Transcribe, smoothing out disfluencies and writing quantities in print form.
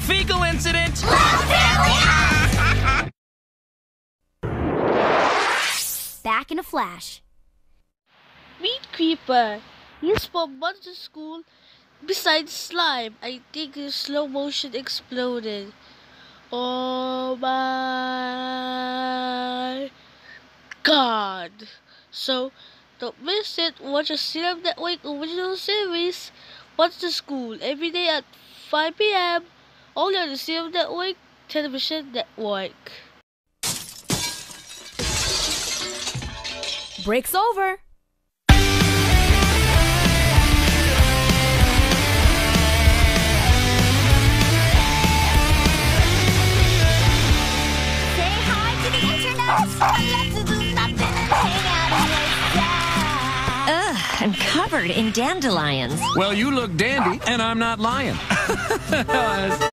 Fecal incident! Back in a flash. Meet Creeper. He's from Monster School. Besides slime, I think his slow motion exploded. Oh my god. So, don't miss it. Watch a CM Network original series, Monster School, every day at 5 p.m. only on the CM Network Television Network. Break's over. Ugh, I'm covered in dandelions. Well, you look dandy, and I'm not lying.